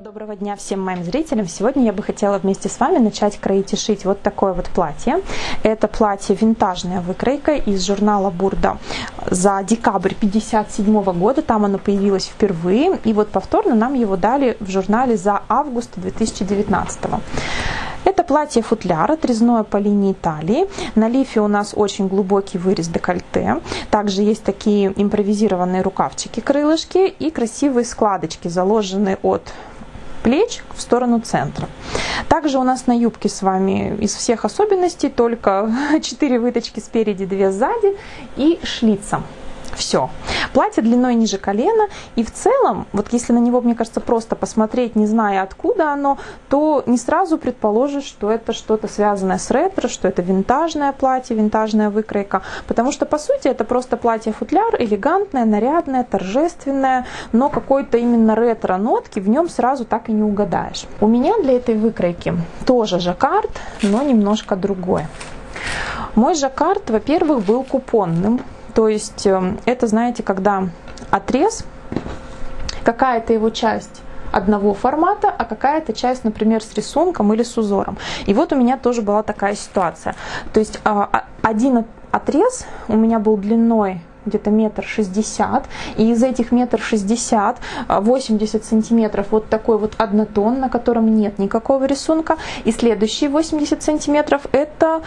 Доброго дня всем моим зрителям! Сегодня я бы хотела вместе с вами начать кроить и шить вот такое вот платье. Это платье винтажная выкройка из журнала Бурда за декабрь 1957 года. Там оно появилось впервые. И вот повторно нам его дали в журнале за август 2019. Это платье-футляр, отрезное по линии талии. На лифе у нас очень глубокий вырез декольте. Также есть такие импровизированные рукавчики-крылышки и красивые складочки, заложенные от плеч в сторону центра. Также у нас на юбке с вами из всех особенностей только 4 выточки спереди, 2 сзади и шлица. Все. Платье длиной ниже колена, и в целом, вот если на него, мне кажется, просто посмотреть, не зная откуда оно, то не сразу предположишь, что это что-то связанное с ретро, что это винтажное платье, винтажная выкройка, потому что, по сути, это просто платье-футляр, элегантное, нарядное, торжественное, но какой-то именно ретро-нотки в нем сразу так и не угадаешь. У меня для этой выкройки тоже жаккард, но немножко другой. Мой жаккард, во-первых, был купонным. То есть это, знаете, когда отрез, какая-то его часть одного формата, а какая-то часть, например, с рисунком или с узором. И вот у меня тоже была такая ситуация. То есть один отрез у меня был длиной где-то 1,60 м, и из этих 1,60 м 80 сантиметров вот такой вот однотон, на котором нет никакого рисунка, и следующие 80 сантиметров это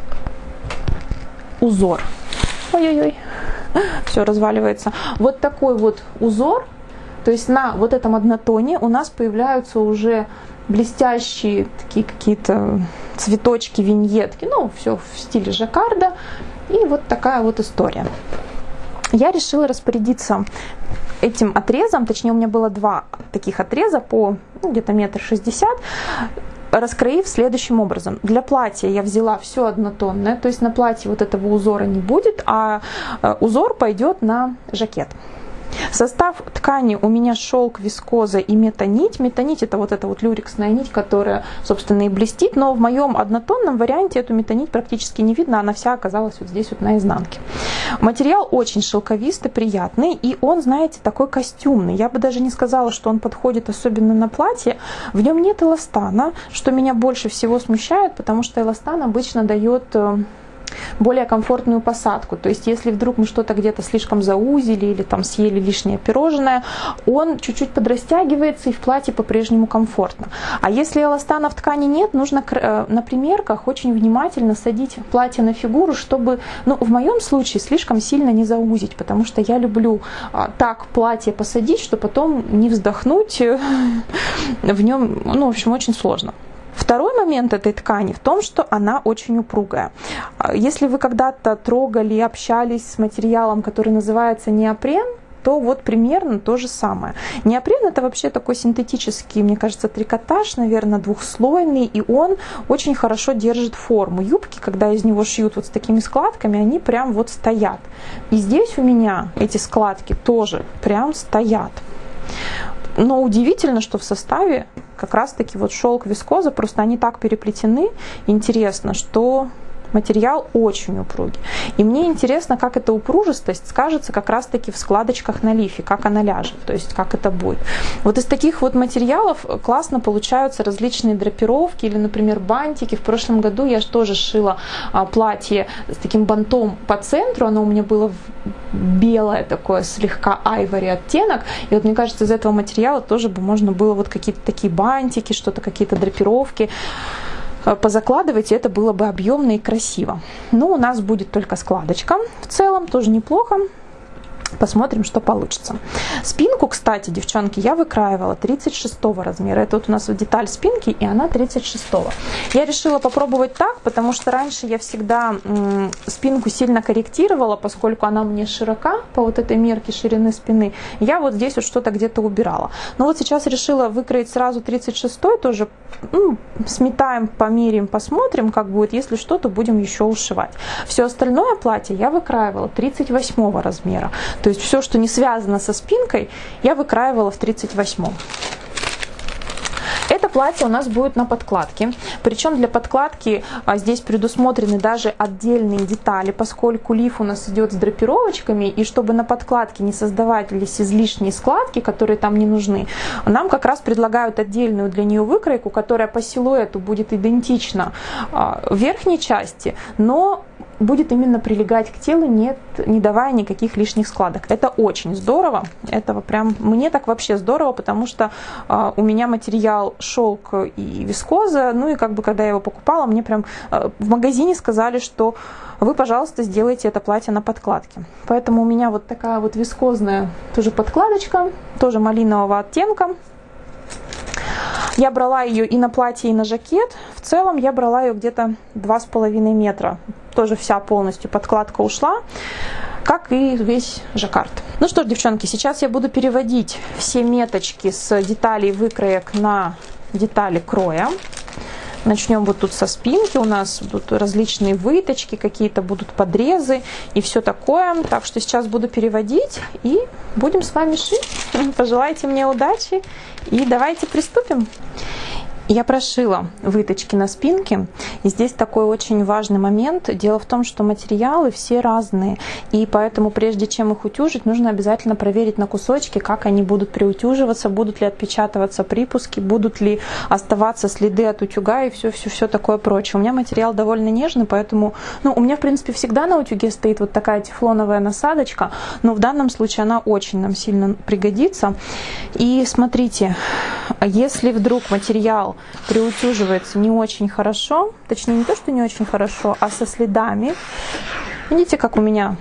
узор. Ой-ой-ой, все разваливается. Вот такой вот узор, то есть на вот этом однотоне у нас появляются уже блестящие такие какие-то цветочки, виньетки, ну, все в стиле жаккарда, и вот такая вот история. Я решила распорядиться этим отрезом, точнее у меня было 2 таких отреза по где-то 1,60 м, раскроив следующим образом. Для платья я взяла все однотонное, то есть на платье вот этого узора не будет, а узор пойдет на жакет. Состав ткани у меня шелк, вискоза и метанить. Метанить это вот эта вот люрексная нить, которая, собственно, и блестит, но в моем однотонном варианте эту метанить практически не видно, она вся оказалась вот здесь вот на изнанке. Материал очень шелковистый, приятный, и он, знаете, такой костюмный. Я бы даже не сказала, что он подходит особенно на платье. В нем нет эластана, что меня больше всего смущает, потому что эластан обычно дает более комфортную посадку. То есть, если вдруг мы что-то где-то слишком заузили или там съели лишнее пирожное, он чуть-чуть подрастягивается и в платье по-прежнему комфортно. А если эластана в ткани нет, нужно на примерках очень внимательно садить платье на фигуру, чтобы, ну, в моем случае слишком сильно не заузить, потому что я люблю так платье посадить, что потом не вздохнуть в нем, ну, в общем, очень сложно. Второй момент этой ткани в том, что она очень упругая. Если вы когда-то трогали, общались с материалом, который называется неопрен, то вот примерно то же самое. Неопрен это вообще такой синтетический, мне кажется, трикотаж, наверное, двухслойный, и он очень хорошо держит форму. Юбки, когда из него шьют вот с такими складками, они прям вот стоят. И здесь у меня эти складки тоже прям стоят. Но удивительно, что в составе как раз-таки вот шелк, вискоза, просто они так переплетены, интересно, что материал очень упругий. И мне интересно, как эта упружистость скажется как раз-таки в складочках на лифе, как она ляжет, то есть как это будет. Вот из таких вот материалов классно получаются различные драпировки или, например, бантики. В прошлом году я тоже шила платье с таким бантом по центру, оно у меня было белое такое, слегка айвори оттенок, и вот мне кажется, из этого материала тоже бы можно было вот какие-то такие бантики, что-то, какие-то драпировки позакладывать, и это было бы объемно и красиво. Но у нас будет только складочка, в целом тоже неплохо. Посмотрим, что получится. Спинку, кстати, девчонки, я выкраивала 36 размера. Это вот у нас вот деталь спинки, и она 36. Я решила попробовать так, потому что раньше я всегда спинку сильно корректировала, поскольку она мне широка по вот этой мерке ширины спины. Я вот здесь вот что-то где-то убирала. Но вот сейчас решила выкроить сразу 36, тоже сметаем, померяем, посмотрим, как будет. Если что, то будем еще ушивать. Все остальное платье я выкраивала 38 размера. То есть все, что не связано со спинкой, я выкраивала в 38. Это платье у нас будет на подкладке. Причем для подкладки здесь предусмотрены даже отдельные детали, поскольку лиф у нас идет с драпировочками, и чтобы на подкладке не создавались излишние складки, которые там не нужны, нам как раз предлагают отдельную для нее выкройку, которая по силуэту будет идентична верхней части, но будет именно прилегать к телу, не давая никаких лишних складок. Это очень здорово. Это прям, мне так вообще здорово, потому что у меня материал шелк и вискоза. Ну и как бы когда я его покупала, мне прям в магазине сказали, что вы, пожалуйста, сделайте это платье на подкладке. Поэтому у меня вот такая вот вискозная тоже подкладочка, тоже малинового оттенка. Я брала ее и на платье, и на жакет. В целом я брала ее где-то 2,5 метра. Тоже вся полностью подкладка ушла, как и весь жаккард. Ну что ж, девчонки, сейчас я буду переводить все меточки с деталей выкроек на детали кроя. Начнем вот тут со спинки, у нас будут различные выточки, какие-то будут подрезы и все такое. Так что сейчас буду переводить и будем с вами шить. Пожелайте мне удачи и давайте приступим. Я прошила выточки на спинке, и здесь такой очень важный момент. Дело в том, что материалы все разные, и поэтому прежде чем их утюжить, нужно обязательно проверить на кусочки, как они будут приутюживаться, будут ли отпечатываться припуски, будут ли оставаться следы от утюга и все такое прочее. У меня материал довольно нежный, поэтому, у меня в принципе всегда на утюге стоит вот такая тефлоновая насадочка, но в данном случае она очень нам сильно пригодится. И смотрите, если вдруг материал приутюживается не очень хорошо, точнее не то, что не очень хорошо, а со следами. Видите, как у меня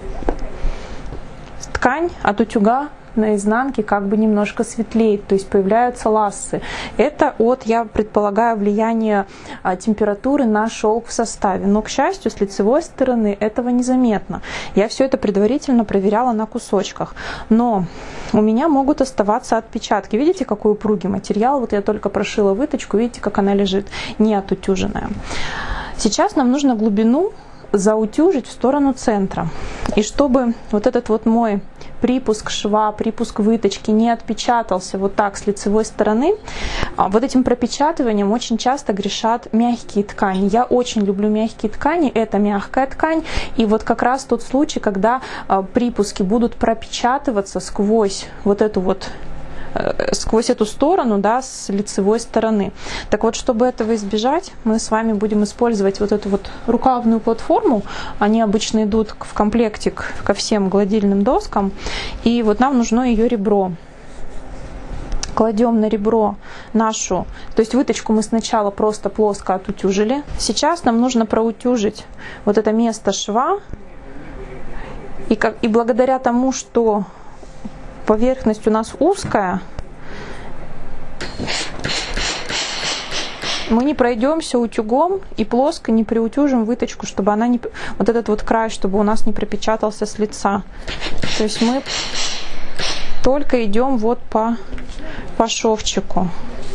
ткань от утюга на изнанке как бы немножко светлеет, то есть появляются лассы. Это я предполагаю, влияние температуры на шелк в составе. Но, к счастью, с лицевой стороны этого незаметно. Я все это предварительно проверяла на кусочках. Но у меня могут оставаться отпечатки. Видите, какой упругий материал? Вот я только прошила выточку, видите, как она лежит, не отутюженная. Сейчас нам нужно глубину заутюжить в сторону центра. И чтобы вот этот вот мой припуск шва, припуск выточки не отпечатался вот так с лицевой стороны, вот этим пропечатыванием очень часто грешат мягкие ткани. Я очень люблю мягкие ткани, это мягкая ткань, и вот как раз тот случай, когда припуски будут пропечатываться сквозь сквозь эту сторону, с лицевой стороны. Так вот, чтобы этого избежать, мы с вами будем использовать вот эту вот рукавную платформу. Они обычно идут в комплектик ко всем гладильным доскам. И вот нам нужно ее ребро. Кладем на ребро нашу, то есть выточку мы сначала просто плоско отутюжили. Сейчас нам нужно проутюжить вот это место шва. И благодаря тому, что поверхность у нас узкая, мы не пройдемся утюгом и плоско не приутюжим выточку, чтобы она не, вот этот вот край, чтобы у нас не пропечатался с лица. То есть мы только идем вот по шовчику.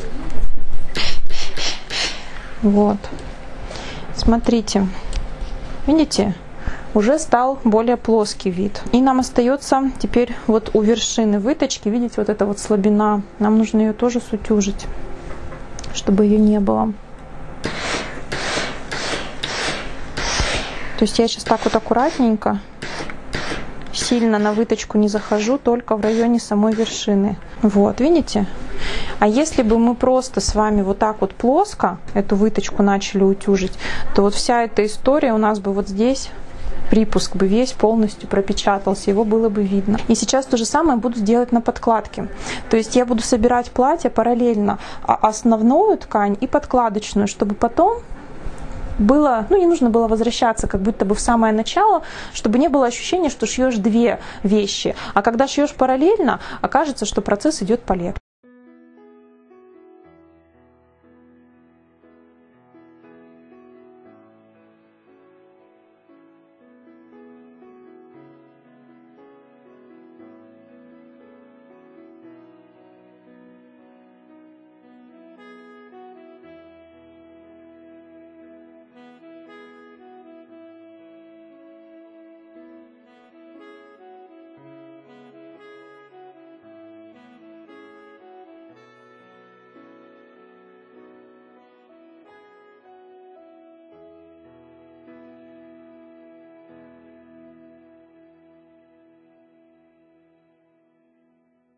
Вот. Смотрите. Видите? Уже стал более плоский вид. И нам остается теперь вот у вершины выточки, видите, вот эта вот слабина. Нам нужно ее тоже сутюжить, чтобы ее не было. То есть я сейчас так вот аккуратненько, сильно на выточку не захожу, только в районе самой вершины. Вот, видите? А если бы мы просто с вами вот так вот плоско эту выточку начали утюжить, то вот вся эта история у нас бы вот здесь, припуск бы весь полностью пропечатался, его было бы видно. И сейчас то же самое буду делать на подкладке. То есть я буду собирать платье параллельно основную ткань и подкладочную, чтобы потом было, не нужно было возвращаться как будто бы в самое начало, чтобы не было ощущения, что шьешь две вещи. А когда шьешь параллельно, окажется, что процесс идет полегче.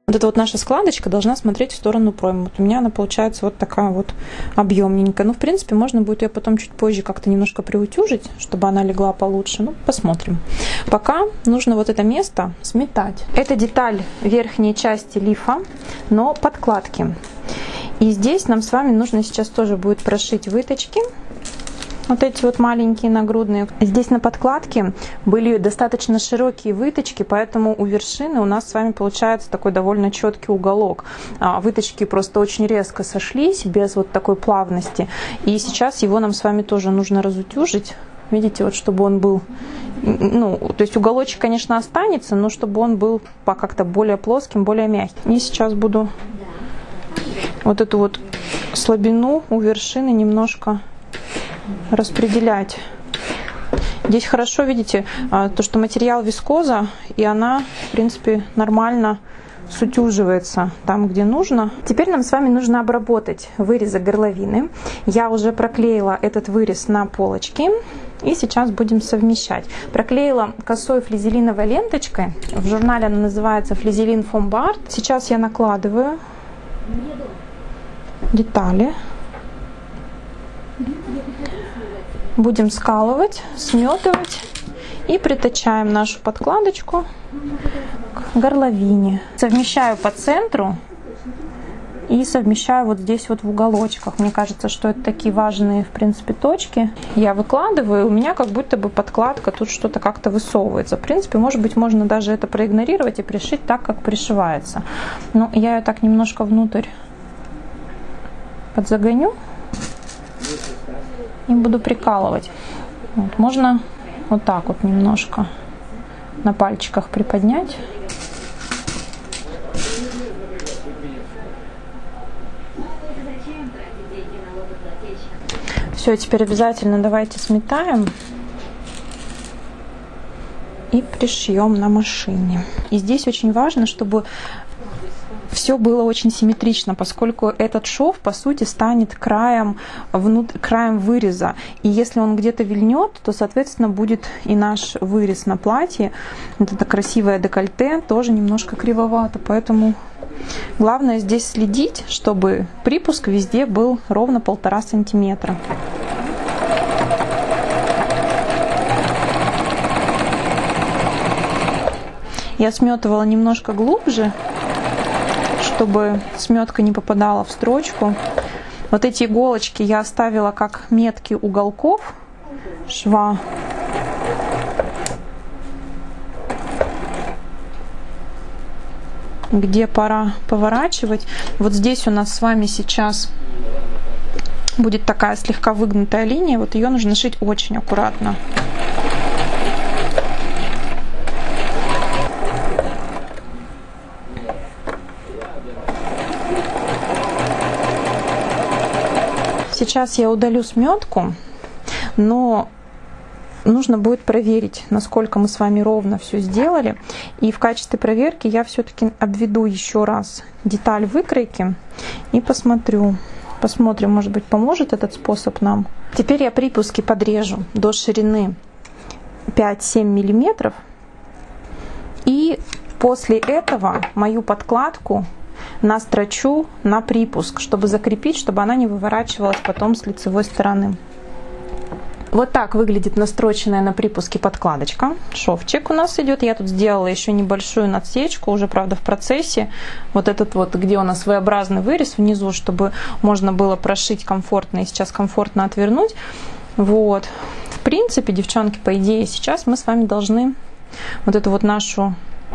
Вот эта вот наша складочка должна смотреть в сторону проймы. Вот у меня она получается вот такая вот объемненькая. Ну, в принципе, можно будет ее потом чуть позже как-то немножко приутюжить, чтобы она легла получше. Ну, посмотрим. Пока нужно вот это место сметать. Это деталь верхней части лифа, но подкладки. И здесь нам с вами нужно сейчас тоже будет прошить выточки. Вот эти вот маленькие нагрудные. Здесь на подкладке были достаточно широкие выточки, поэтому у вершины у нас с вами получается такой довольно четкий уголок. Выточки просто очень резко сошлись, без вот такой плавности. И сейчас его нам с вами тоже нужно разутюжить. Видите, вот чтобы он был, ну, то есть уголочек, конечно, останется, но чтобы он был как-то более плоским, более мягким. И сейчас буду вот эту вот слабину у вершины немножко распределять. Здесь хорошо, видите, то, что материал вискоза, и она, в принципе, нормально сутюживается там, где нужно. Теперь нам с вами нужно обработать вырезы горловины. Я уже проклеила этот вырез на полочке, и сейчас будем совмещать. Проклеила косой флизелиновой ленточкой. В журнале она называется Флизелин Фомбард. Сейчас я накладываю детали. Будем скалывать, сметывать и притачаем нашу подкладочку к горловине. Совмещаю по центру и совмещаю вот здесь вот в уголочках. Мне кажется, что это такие важные, в принципе, точки. Я выкладываю, у меня как будто бы подкладка тут что-то как-то высовывается. В принципе, может быть, можно даже это проигнорировать и пришить так, как пришивается. Но я ее так немножко внутрь подзагоню и буду прикалывать. Вот, можно вот так вот немножко на пальчиках приподнять. Все, теперь обязательно давайте сметаем и пришьем на машине. И здесь очень важно, чтобы все было очень симметрично, поскольку этот шов, по сути, станет краем выреза. И если он где-то вильнет, то, соответственно, будет и наш вырез на платье. Вот это красивое декольте тоже немножко кривовато. Поэтому главное здесь следить, чтобы припуск везде был ровно 1,5 сантиметра. Я сметывала немножко глубже, чтобы сметка не попадала в строчку. Вот эти иголочки я оставила как метки уголков шва. Где пора поворачивать. Вот здесь у нас с вами сейчас будет такая слегка выгнутая линия. Вот ее нужно шить очень аккуратно. Сейчас я удалю сметку, но нужно будет проверить, насколько мы с вами ровно все сделали. И в качестве проверки я все-таки обведу еще раз деталь выкройки и посмотрим, может быть, поможет этот способ нам. Теперь я припуски подрежу до ширины 5-7 мм. И после этого мою подкладку настрочу на припуск, чтобы закрепить, чтобы она не выворачивалась потом с лицевой стороны. Вот так выглядит настроченная на припуске подкладочка. Шовчик у нас идет. Я тут сделала еще небольшую надсечку, уже, правда, в процессе. Вот этот вот, где у нас своеобразный вырез внизу, чтобы можно было прошить комфортно и сейчас комфортно отвернуть. Вот. В принципе, девчонки, по идее, сейчас мы с вами должны вот эту вот нашу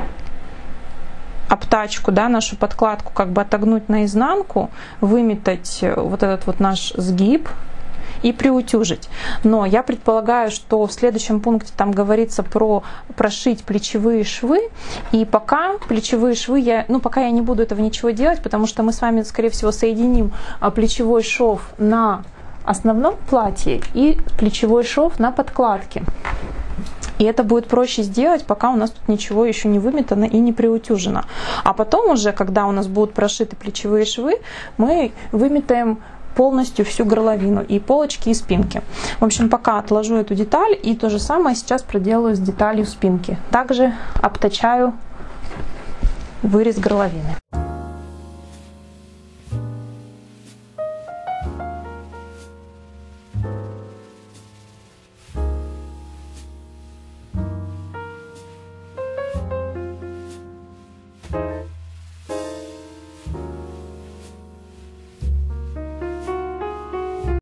обтачку, да, нашу подкладку как бы отогнуть наизнанку, выметать вот этот вот наш сгиб и приутюжить. Но я предполагаю, что в следующем пункте там говорится про прошить плечевые швы, и пока плечевые швы пока я не буду этого ничего делать, потому что мы с вами, скорее всего, соединим плечевой шов на основном платье и плечевой шов на подкладке. И это будет проще сделать, пока у нас тут ничего еще не выметано и не приутюжено. А потом уже, когда у нас будут прошиты плечевые швы, мы выметаем полностью всю горловину, и полочки, и спинки. В общем, пока отложу эту деталь, и то же самое сейчас проделаю с деталью спинки. Также обтачаю вырез горловины.